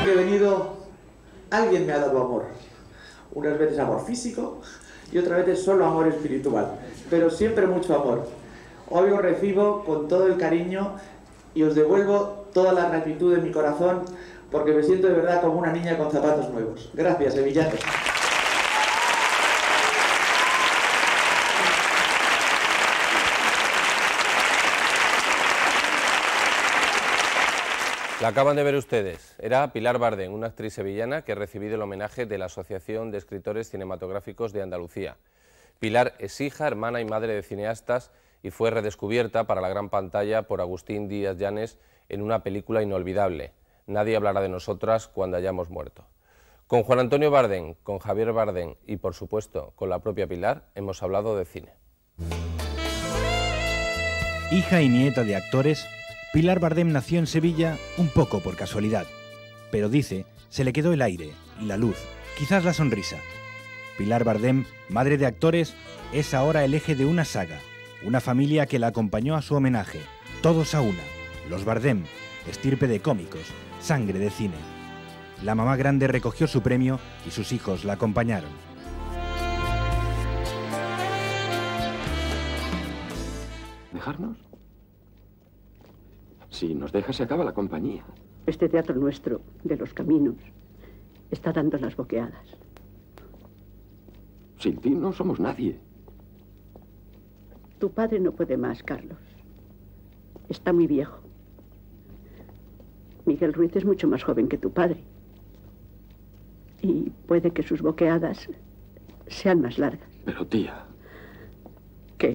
que he venido, alguien me ha dado amor. Unas veces amor físico y otras veces solo amor espiritual, pero siempre mucho amor. Hoy os recibo con todo el cariño y os devuelvo toda la gratitud de mi corazón, porque me siento de verdad como una niña con zapatos nuevos. Gracias, sevillanos. La acaban de ver ustedes. Era Pilar Bardén, una actriz sevillana que ha recibido el homenaje de la Asociación de Escritores Cinematográficos de Andalucía. Pilar es hija, hermana y madre de cineastas y fue redescubierta para la gran pantalla por Agustín Díaz Llanes en una película inolvidable, Nadie hablará de nosotras cuando hayamos muerto. Con Juan Antonio Bardén, con Javier Bardén y, por supuesto, con la propia Pilar, hemos hablado de cine. Hija y nieta de actores, Pilar Bardén nació en Sevilla un poco por casualidad, pero dice, se le quedó el aire, la luz, quizás la sonrisa. Pilar Bardén, madre de actores, es ahora el eje de una saga, una familia que la acompañó a su homenaje, todos a una, los Bardén, estirpe de cómicos, sangre de cine. La mamá grande recogió su premio y sus hijos la acompañaron. ¿Dejarnos? Si nos deja se acaba la compañía. Este teatro nuestro, de los caminos, está dando las boqueadas. Sin ti no somos nadie. Tu padre no puede más, Carlos. Está muy viejo. Miguel Ruiz es mucho más joven que tu padre. Y puede que sus boqueadas sean más largas. Pero, tía... ¿Qué?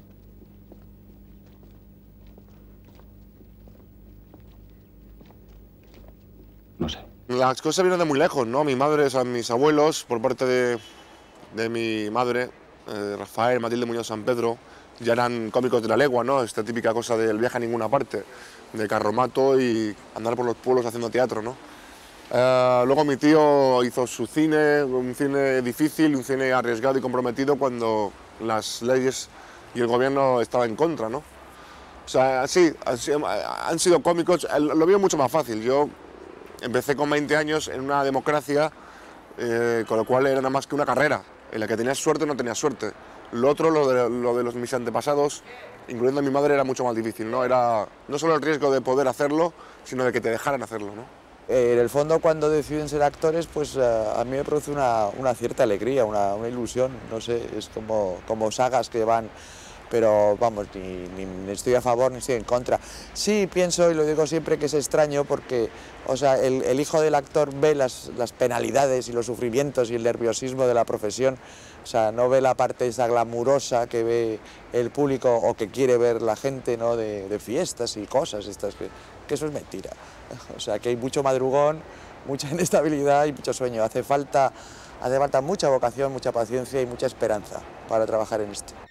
No sé. Las cosas vienen de muy lejos, ¿no? Mi madre, o sea, mis abuelos, por parte de mi madre, Rafael, Matilde Muñoz San Pedro, ya eran cómicos de la legua, ¿no? Esta típica cosa del viaje a ninguna parte, de carromato y andar por los pueblos haciendo teatro, ¿no? Luego mi tío hizo su cine, un cine difícil, un cine arriesgado y comprometido cuando las leyes y el gobierno estaban en contra, ¿no? O sea, sí, han sido cómicos, lo veo mucho más fácil. Yo empecé con 20 años en una democracia, con lo cual era nada más que una carrera, en la que tenías suerte o no tenías suerte. Lo otro, lo de mis antepasados, incluyendo a mi madre, era mucho más difícil, ¿no? Era no solo el riesgo de poder hacerlo, sino de que te dejaran hacerlo, ¿no? En el fondo, cuando deciden ser actores, pues a mí me produce una cierta alegría, una ilusión, no sé, es como sagas que van... Pero vamos, ni estoy a favor ni estoy en contra. Sí pienso, y lo digo siempre, que es extraño porque, o sea, el hijo del actor ve las penalidades y los sufrimientos y el nerviosismo de la profesión, o sea, no ve la parte esa glamurosa que ve el público o que quiere ver la gente, ¿no? de fiestas y cosas estas, que eso es mentira. O sea, que hay mucho madrugón, mucha inestabilidad y mucho sueño. Hace falta mucha vocación, mucha paciencia y mucha esperanza para trabajar en esto.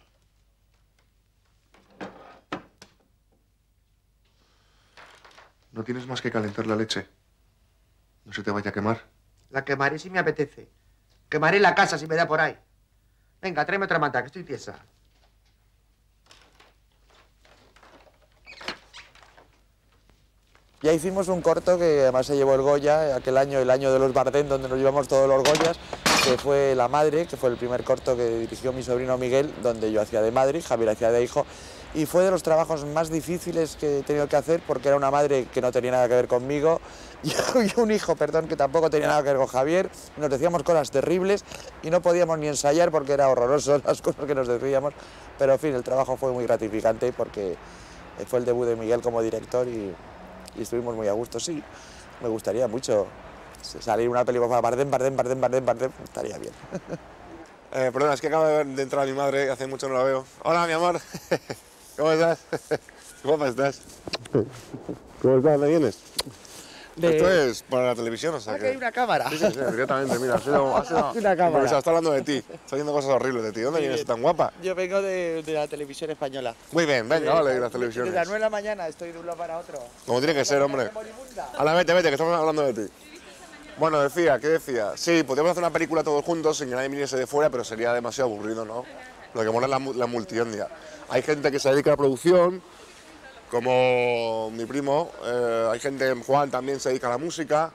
¿No tienes más que calentar la leche? No se te vaya a quemar. La quemaré si me apetece. Quemaré la casa si me da por ahí. Venga, tráeme otra manta, que estoy tiesa. Ya hicimos un corto que además se llevó el Goya, aquel año, el año de los Bardén, donde nos llevamos todos los Goyas, que fue La Madre, que fue el primer corto que dirigió mi sobrino Miguel, donde yo hacía de madre, Javier hacía de hijo, y fue de los trabajos más difíciles que he tenido que hacer, porque era una madre que no tenía nada que ver conmigo, y un hijo, perdón, que tampoco tenía nada que ver con Javier. Nos decíamos cosas terribles y no podíamos ni ensayar porque era horroroso las cosas que nos decíamos, pero en fin, el trabajo fue muy gratificante porque fue el debut de Miguel como director y estuvimos muy a gusto. Sí, me gustaría mucho salir una película para Bardén, estaría bien. Perdona, es que acaba de entrar mi madre, hace mucho no la veo. Hola, mi amor. ¿Cómo estás? ¿Qué guapa estás? ¿Cómo estás? ¿Dónde vienes? Esto es para la televisión, o sea que... hay una cámara. Sí, directamente, mira, ha sido una cámara. Está hablando de ti, está viendo cosas horribles de ti. ¿Dónde vienes tan guapa? Yo vengo de la televisión española. Muy bien, venga, vale, de las televisiones. Desde las 9 de la mañana estoy de un lado para otro. Como tiene que ser, hombre. Hala, vete, que estamos hablando de ti. Bueno, ¿qué decía? Sí, podríamos hacer una película todos juntos sin que nadie viniese de fuera, pero sería demasiado aburrido, ¿no? Lo que mola es la multietnia. Hay gente que se dedica a la producción, como mi primo, hay gente, Juan también se dedica a la música,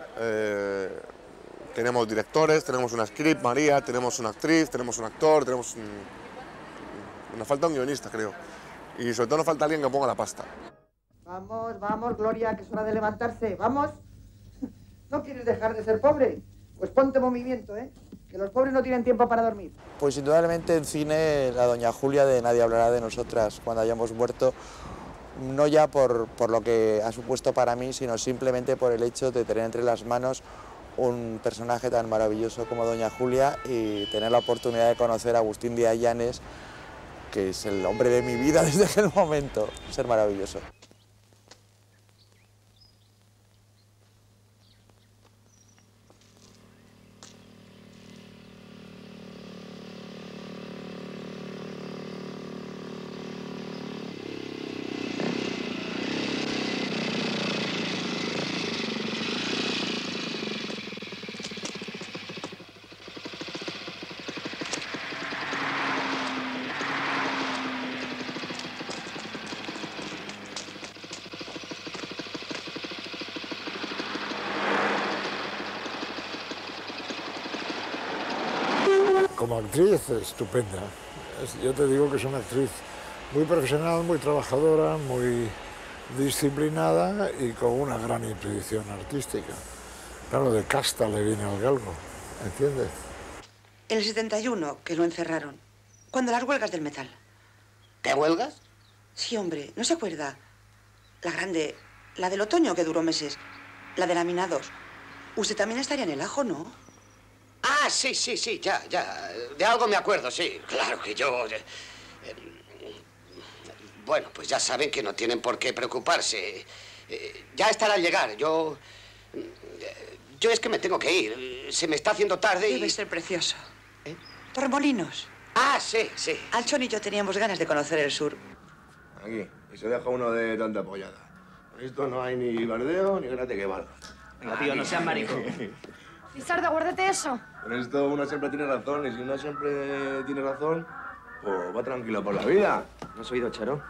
tenemos directores, tenemos una script, María, tenemos una actriz, tenemos un actor, nos falta un guionista, creo. Y sobre todo nos falta alguien que ponga la pasta. Vamos, vamos, Gloria, que es hora de levantarse. ¡Vamos! ¿No quieres dejar de ser pobre? Pues ponte en movimiento, ¿eh? Que los pobres no tienen tiempo para dormir. Pues indudablemente en cine la doña Julia de Nadie hablará de nosotras cuando hayamos muerto, no ya por lo que ha supuesto para mí, sino simplemente por el hecho de tener entre las manos un personaje tan maravilloso como doña Julia y tener la oportunidad de conocer a Agustín Díaz Llanes, que es el hombre de mi vida desde aquel momento. Ser maravilloso. Como actriz, estupenda. Yo te digo que es una actriz muy profesional, muy trabajadora, muy disciplinada y con una gran intuición artística. Claro, de casta le viene al galgo, ¿entiendes? En el 71, que lo encerraron. Cuando las huelgas del metal. ¿Qué huelgas? Sí, hombre, ¿no se acuerda? La grande, la del otoño, que duró meses. La de laminados. Usted también estaría en el ajo, ¿no? Ah, sí, ya. De algo me acuerdo, sí. Claro que yo... Bueno, pues ya saben que no tienen por qué preocuparse. Ya estará al llegar. Yo es que me tengo que ir. Se me está haciendo tarde y... Debe ser precioso. Torremolinos. Ah, sí. Alchón y yo teníamos ganas de conocer el sur. Aquí. Y se deja uno de tanta pollada. Con esto no hay ni bardeo ni grate que valga. Venga, tío, no seas marico. Lizardo, guárdate eso. Con esto uno siempre tiene razón y si uno siempre tiene razón, pues va tranquilo por la vida. ¿No has oído, Charo?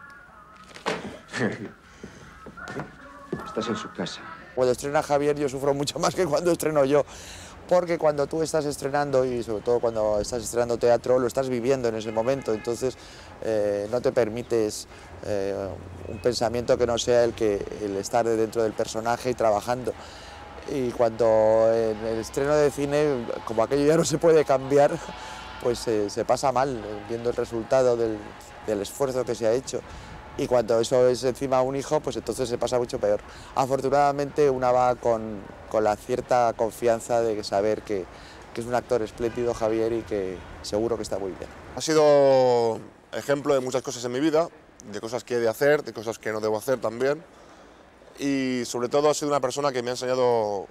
Estás en su casa. Cuando estrena Javier yo sufro mucho más que cuando estreno yo, porque cuando tú estás estrenando, y sobre todo cuando estás estrenando teatro, lo estás viviendo en ese momento, entonces no te permites un pensamiento que no sea el estar dentro del personaje y trabajando. Y cuando en el estreno de cine, como aquello ya no se puede cambiar, pues se pasa mal viendo el resultado del esfuerzo que se ha hecho. Y cuando eso es encima un hijo, pues entonces se pasa mucho peor. Afortunadamente una va con la cierta confianza de saber que es un actor espléndido, Javier, y que seguro que está muy bien. Ha sido ejemplo de muchas cosas en mi vida, de cosas que he de hacer, de cosas que no debo hacer también. Y sobre todo ha sido una persona que me ha enseñado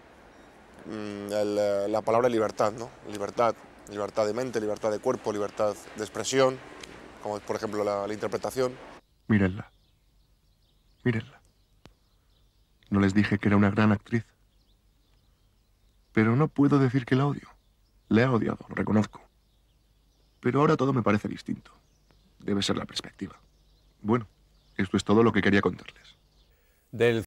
la palabra libertad, ¿no? Libertad de mente, libertad de cuerpo, libertad de expresión, como por ejemplo la interpretación. Mírenla. No les dije que era una gran actriz. Pero no puedo decir que la odio. La he odiado, lo reconozco. Pero ahora todo me parece distinto. Debe ser la perspectiva. Bueno, esto es todo lo que quería contarles. Del